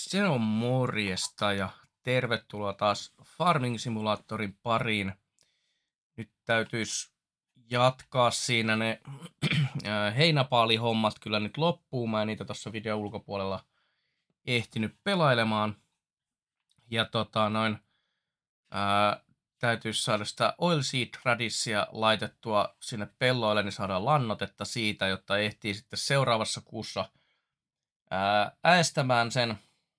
Se on morjesta ja tervetuloa taas Farming Simulatorin pariin. Nyt täytyisi jatkaa siinä ne heinäpaalihommat kyllä nyt loppuun. Mä en niitä tuossa videon ulkopuolella ehtinyt pelailemaan. Ja täytyisi saada sitä oilseed radissia laitettua sinne pelloille, niin saadaan lannotetta siitä, jotta ehtii sitten seuraavassa kuussa äästämään sen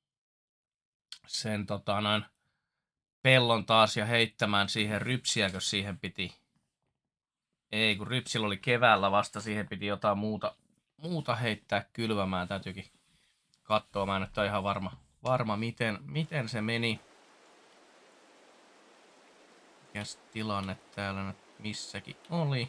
pellon taas ja heittämään siihen rypsiäkö siihen piti. Ei, kun rypsillä oli keväällä vasta, siihen piti jotain muuta heittää kylvämään. Täytyykin katsoa, mä en nyt ole ihan varma miten se meni. Mikäs tilanne täällä nyt missäkin oli.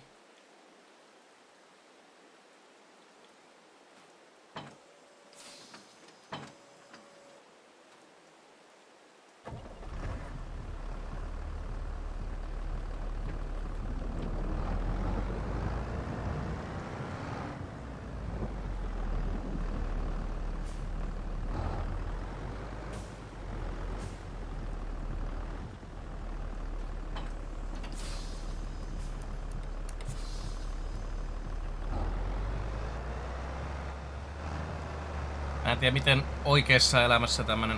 Mä en tiedä miten oikeassa elämässä tämmönen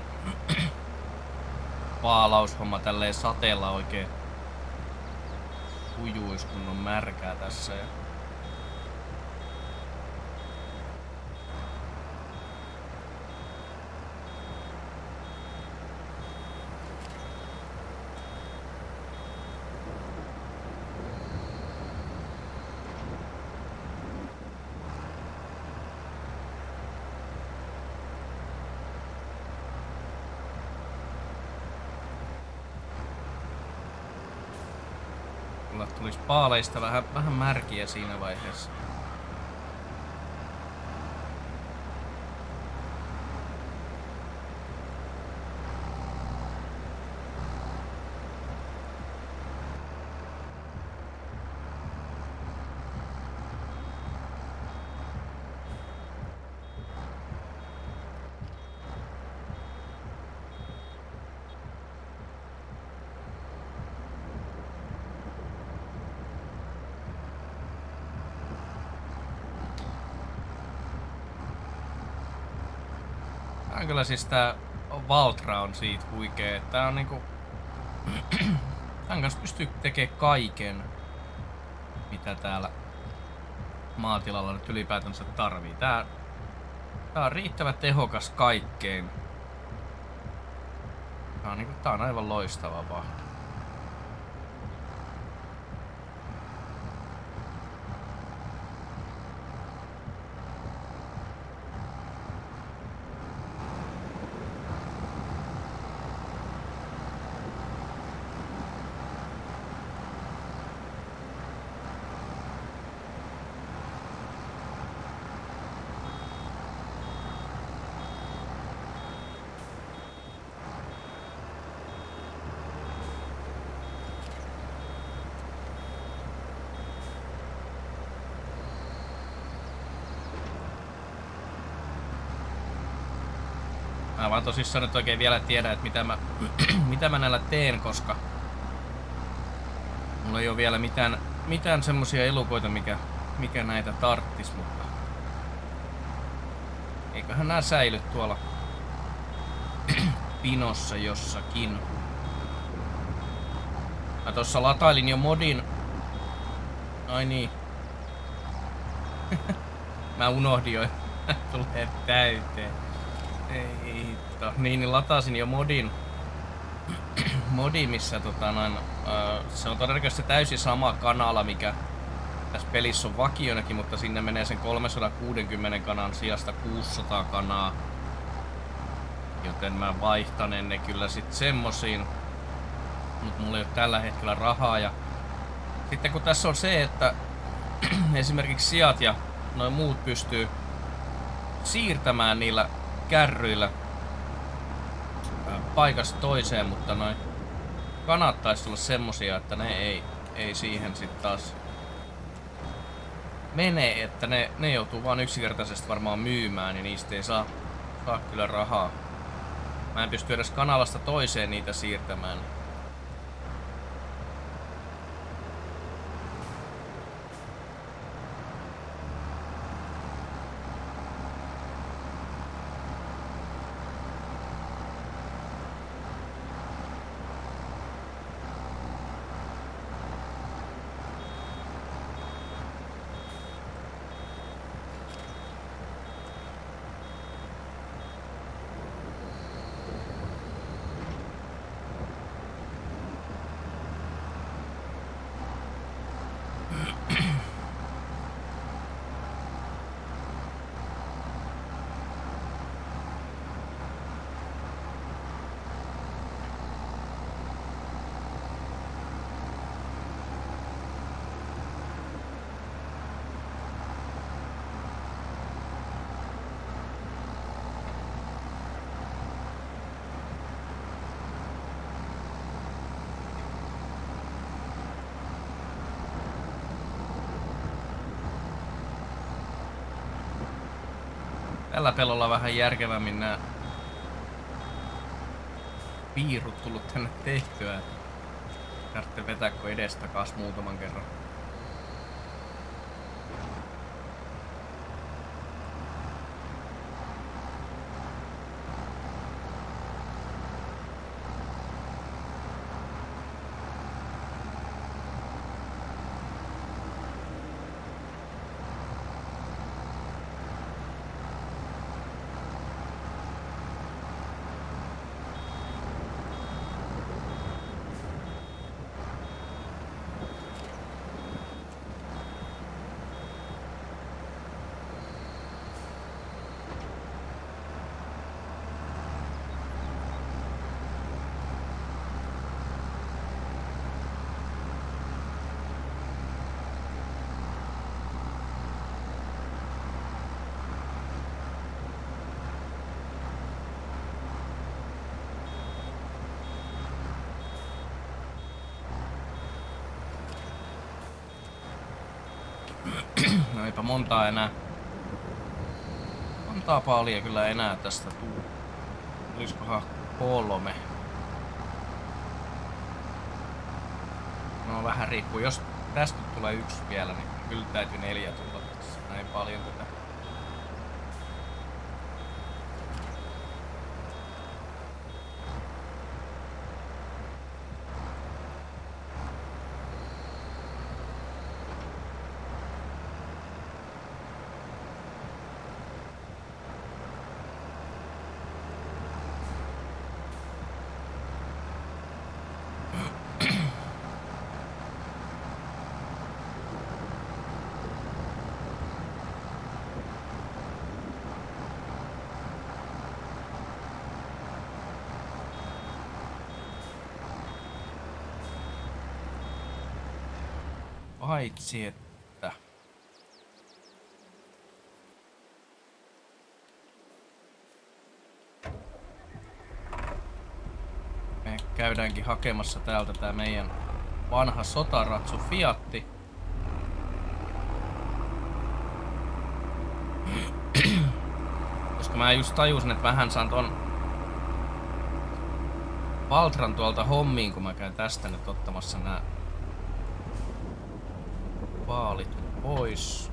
paalaushomma tälleen sateella oikein hujuis, kun on märkää tässä. Mulla tulisi paaleista vähän märkiä siinä vaiheessa. Kyllä siis tää Valtra on siitä huikee. Tää on niinku... Tän kanssa pystyy tekemään kaiken, mitä täällä maatilalla nyt ylipäätänsä tarvii. Tää on riittävän tehokas kaikkeen. Tää on aivan loistava vaan. Mä vaan tosissaan nyt oikein vielä tiedä, että mitä mä näillä teen, koska mulla ei ole vielä mitään semmosia elukoita, mikä näitä tarttis, mutta eiköhän nää säily tuolla pinossa jossakin. Mä tossa latailin jo modin. Ai niin. Mä unohdin jo, tulee täyteen. Ei hitto. Niin latasin jo modin, missä se on todennäköisesti täysin sama kanala, mikä tässä pelissä on vakionakin, mutta sinne menee sen 360 kanan sijasta 600 kanaa. Joten mä vaihtanen ne kyllä sit semmosiin. Mut mulla ei ole tällä hetkellä rahaa. Ja sitten kun tässä on se, että esimerkiksi sijat ja noin muut pystyy siirtämään niillä kärryillä paikasta toiseen, mutta noin kannattaisi olla semmosia, että ne ei siihen sit taas menee, että ne joutuu vaan yksinkertaisesti varmaan myymään, niin niistä ei saa kyllä rahaa Mä en pysty edes kanalasta toiseen niitä siirtämään. Tällä pelolla vähän järkevämmin nää piirut tullut tänne tehtyä. Tarvitsee vetääkö edestakas muutaman kerran. No eipä montaa enää. Montaa paalia kyllä enää tästä tuu. Olisikohan 3? No vähän riippuu. Jos tästä tulee 1 vielä, niin kyllä täytyy 4 tulla tässä. Näin paljon tätä. Paitsi että me käydäänkin hakemassa täältä tää meidän vanha sotaratsu Fiatti. Koska mä just tajusin, että vähän saan ton Valtran tuolta hommiin, kun mä käyn tästä nyt ottamassa nää vaalit pois.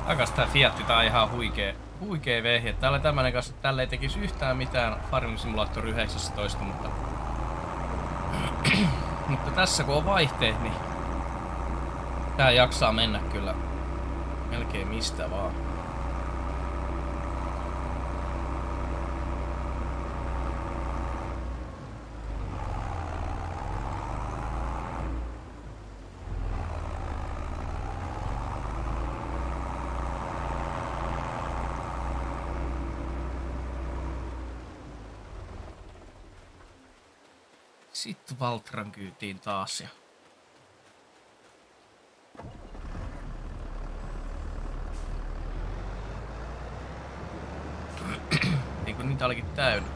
Takas tää Fiatti, tää on ihan huikee vehje. Tää oli tämmönen kanssa, että tällä ei tekisi yhtään mitään Farming Simulator 19, mutta tässä kun on vaihteet, niin tää jaksaa mennä kyllä melkein mistä vaan. Sitten Valtran kyytiin taas ja... niin kun niitä olikin täynnä.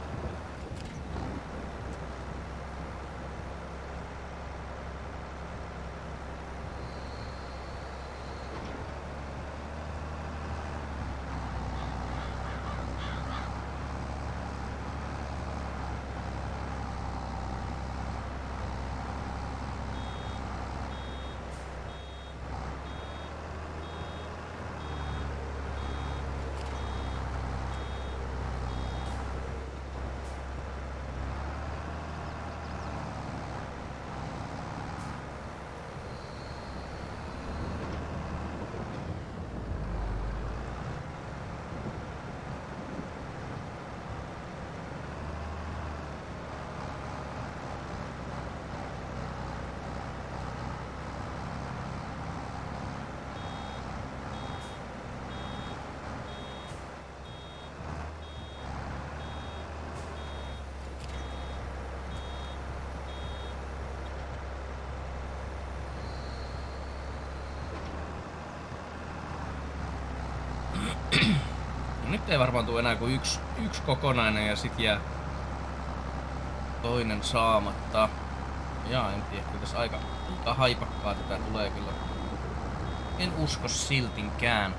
Nyt ei varmaan tule enää kuin yksi kokonainen ja sit jää toinen saamatta. Jaa, en tiedä, kyllä tässä aika haipakkaa tätä tulee kyllä. En usko siltinkään.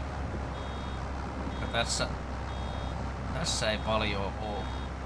Ja tässä ei paljon oo.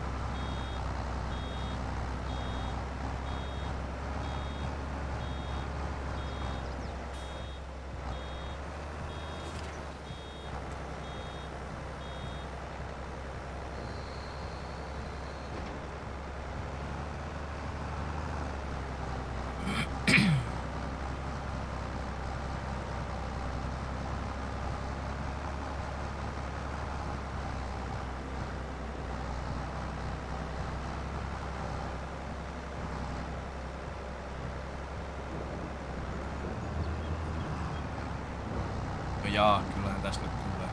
Jaa, kyllähän tästä nyt tulee.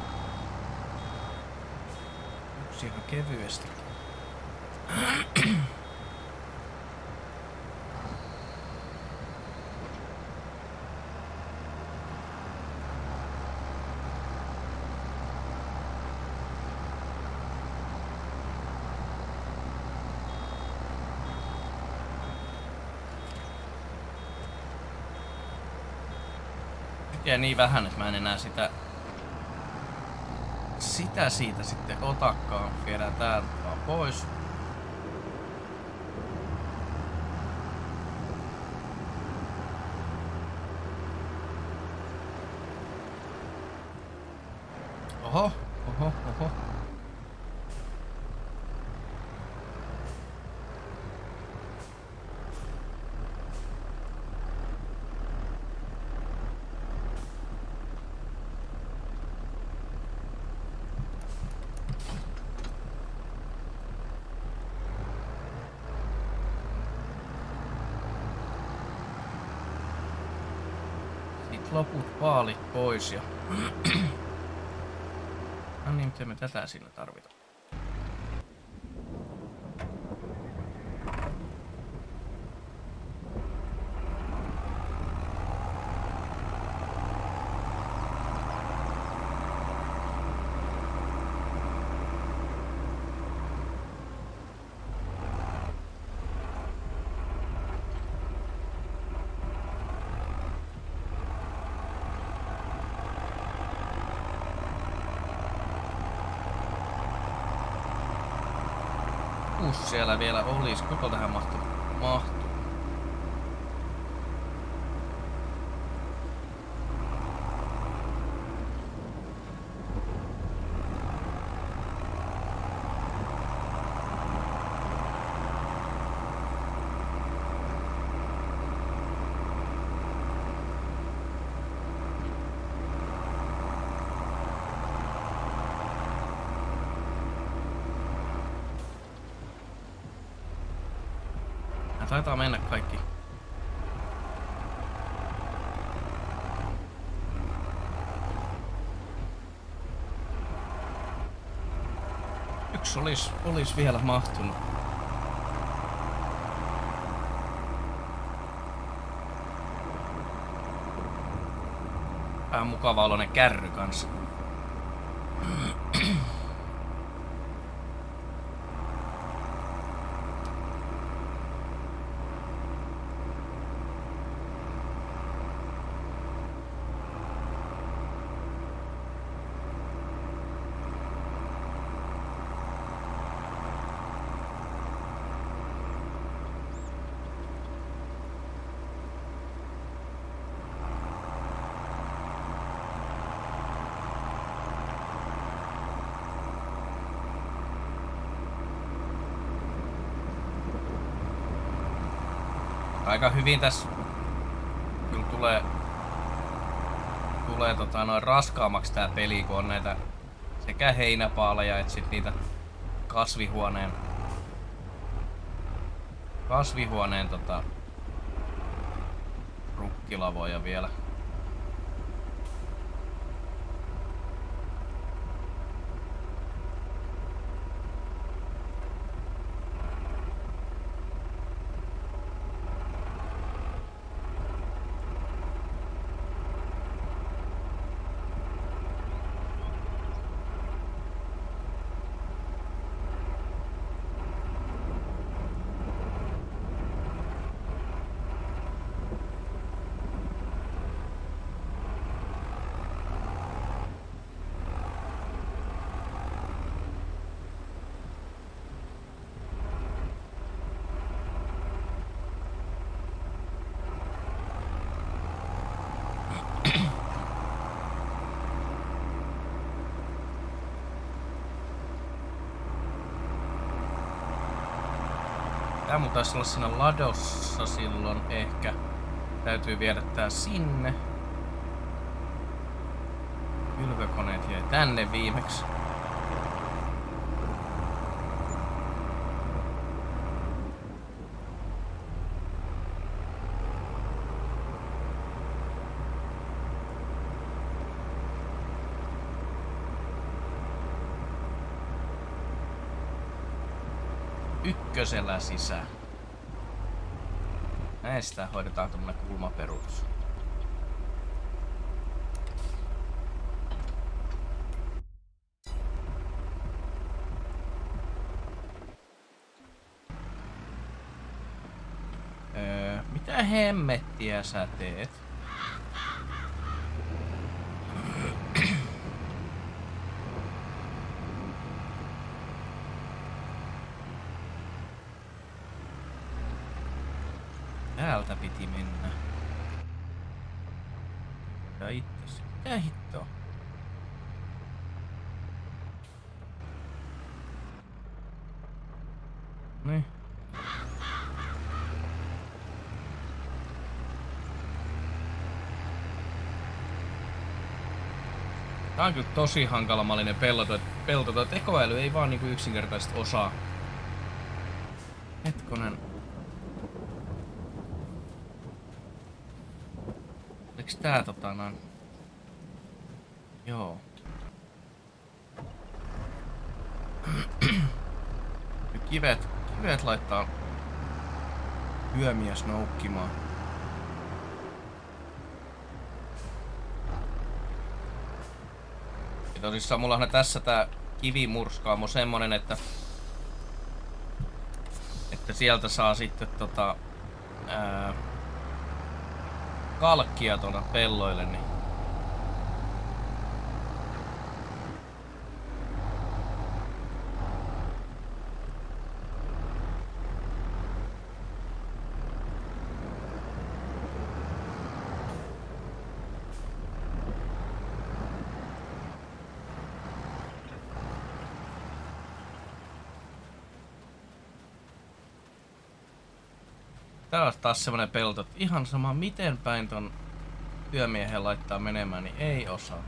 Yksi ihan kevyesti. Jää niin vähän, että mä en enää sitä siitä sitten otakaan. Viedään tää vaan pois. Oho. Loput paalit pois ja... no niin, miten me tätä siinä tarvitaan? Siellä vielä olisi, koko tähän mahtuu. Taitaa mennä kaikki. Yksi olis vielä mahtunut. Vähän mukava oloinen kärry kanssa. Aika hyvin tässä kyllä tulee noin raskaammaksi tää peli, kun on näitä sekä heinäpaaleja et sit niitä kasvihuoneen rukkilavoja vielä. Tää mun taisi olla siinä ladossa silloin ehkä. Täytyy viedä tää sinne. Kylvökoneet jäi tänne viimeksi. Ykkösellä sisään. Näistä hoidetaan tommonen kulmaperuutus. Mitä hemmettiä sä teet? Täältä piti mennä. Ja itse. Mitä hittoa? Niin. Tää on kyllä tosi hankalamallinen pelto. Tekoäly ei vaan niinku yksinkertaisesti osaa. Hetkonen. Eiks tää noin? Joo. Kivet laittaa työmies noukkimaan. Ja tosissaan mulla on tässä tää kivimurskaamo semmonen, että sieltä saa sitten kalkkia tuonne pelloille, niin tää on taas semmonen pelto, että ihan sama miten päin ton työmiehen laittaa menemään, niin ei osaa.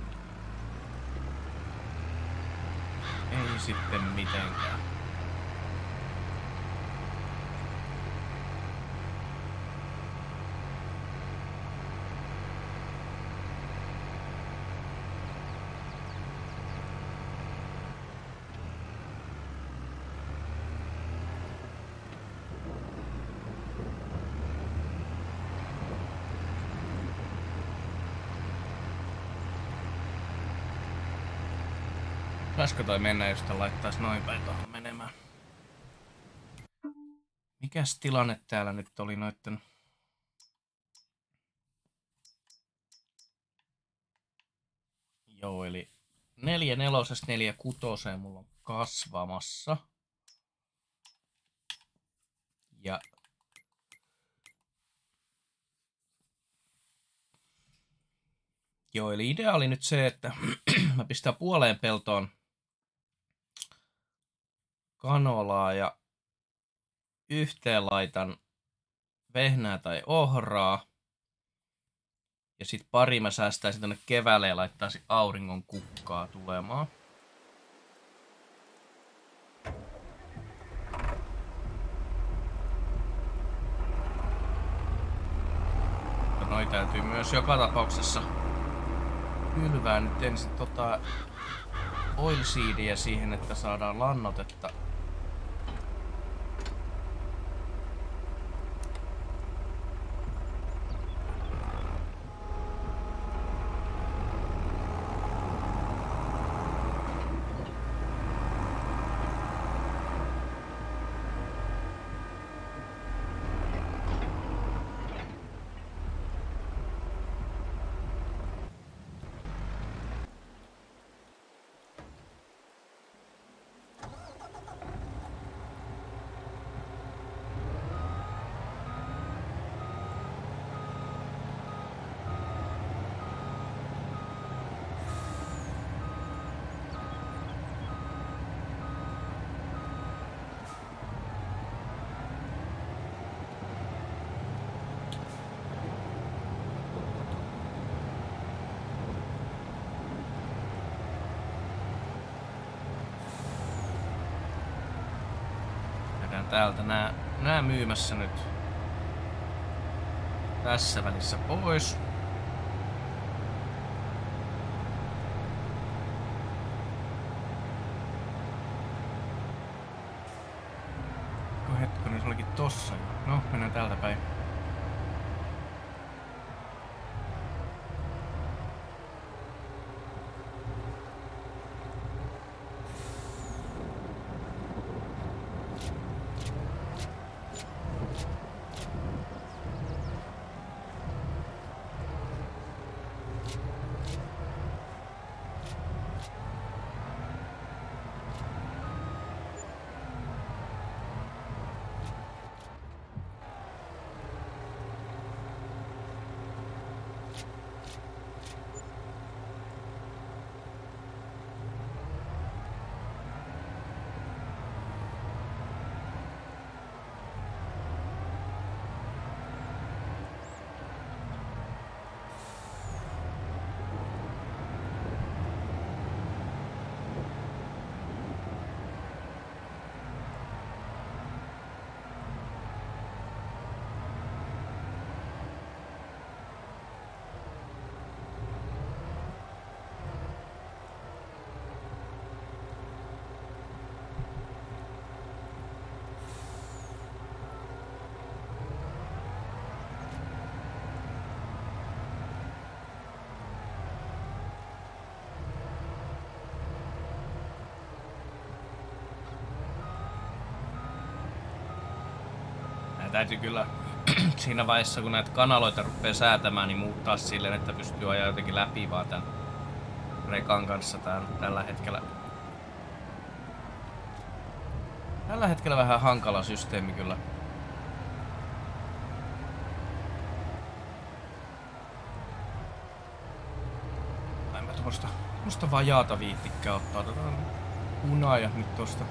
Ei sitten mitenkään. Saisko toi mennä, jos sitä laittaisi noin päin tuohon menemään? Mikäs tilanne täällä nyt oli noitten? Joo, eli 4/4 4/6 mulla on kasvamassa. Ja joo, eli idea oli nyt se, että mä pistän puoleen peltoon kanolaa ja yhteen laitan vehnää tai ohraa. Ja sit pari mä säästäisin tonne keväälle ja laittaisin auringon kukkaa tulemaan. Noi täytyy myös joka tapauksessa kylvää nyt ensin oilseedia siihen, että saadaan lannotetta. Täältä nää myymässä nyt tässä välissä pois. Hetkonen, se olikin tossa. No, mennään täältä päin. Täytyy kyllä siinä vaiheessa, kun näitä kanaloita rupeaa säätämään, niin muuttaa silleen, että pystyy ajaa jotenkin läpi vaan tämän rekan kanssa tällä hetkellä. Tällä hetkellä vähän hankala systeemi kyllä. En mä tuosta vajaata viittikään ottaa. Otetaan punaa ja nyt tosta.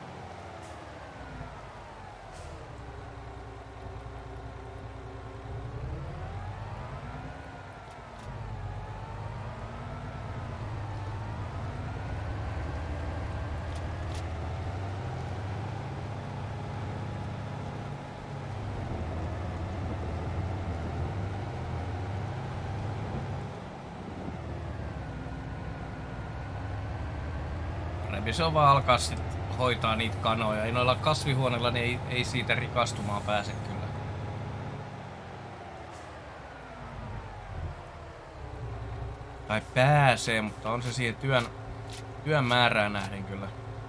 Se on vaan alkaa sit hoitaa niitä kanoja. Ei noilla kasvihuoneilla niin ei siitä rikastumaan pääse kyllä. Tai pääsee, mutta on se siihen Työn määrää nähden kyllä.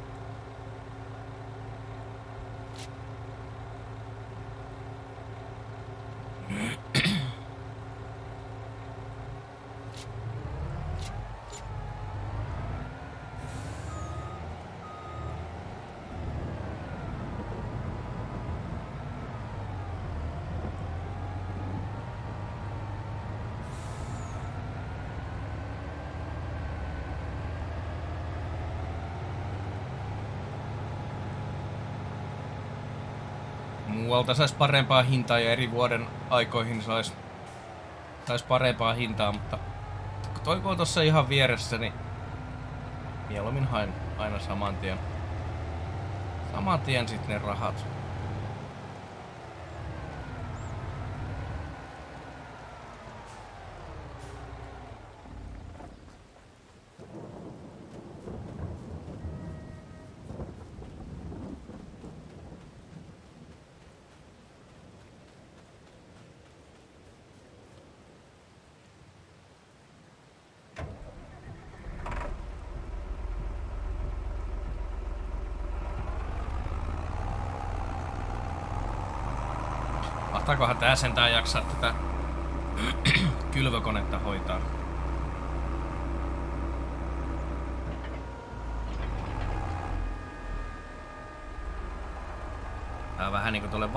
Muualta sais parempaa hintaa ja eri vuoden aikoihin sais parempaa hintaa, mutta toi kun on tossa ihan vieressä, niin mieluummin hain aina saman tien sit ne rahat. Mahtaakohan tää sentään jaksaa tätä kylvökonetta hoitaa? Tää on vähän niinku tuolle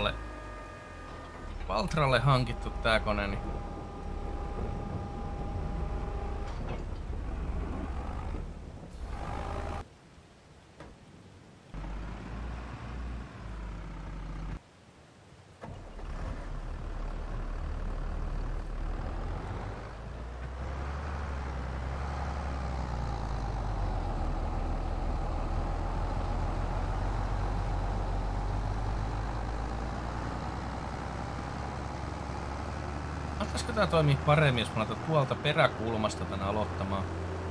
Valtralle hankittu tää kone, niin olisiko tää toimii paremmin, jos mä laitan tuolta peräkulmasta tän aloittamaan?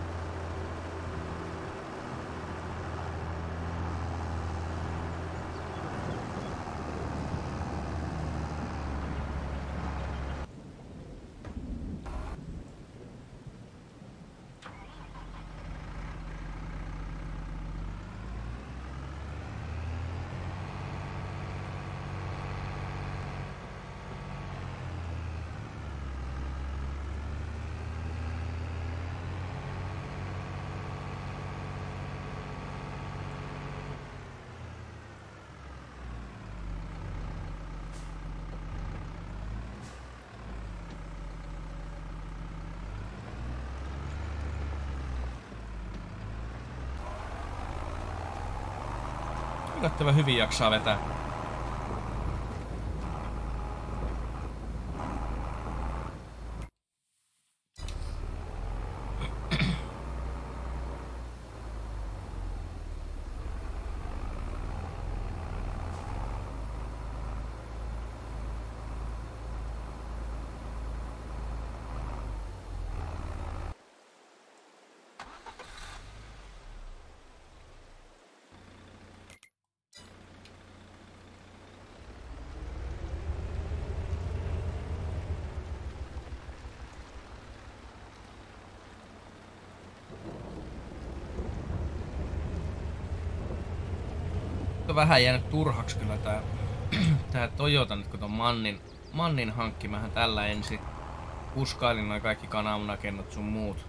Yllättävän hyvin jaksaa vetää. Vähän jäänyt turhaksi kyllä tää Toyota nyt kun ton Mannin hankki. Mähän tällä ensin kuskailin noin kaikki kanavunakennot sun muut.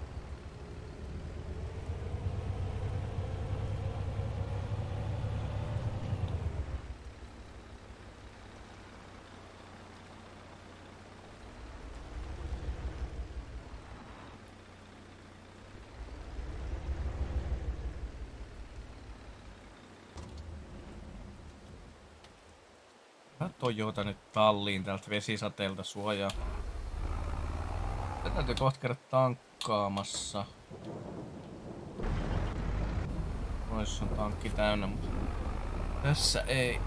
Toyota nyt talliin täältä vesisateelta suojaa. Tätä täytyy kohta käydä tankkaamassa. Noissa on tankki täynnä, mutta tässä ei.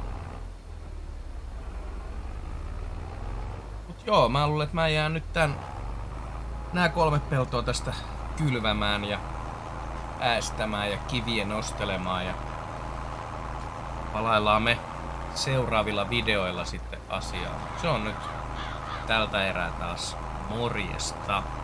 Mut joo, mä luulen, että mä jään nyt nää 3 peltoa tästä kylvämään ja äästämään ja kiviä nostelemaan ja palaillaan me seuraavilla videoilla sitten asiaa. Se on nyt tältä erää taas morjesta.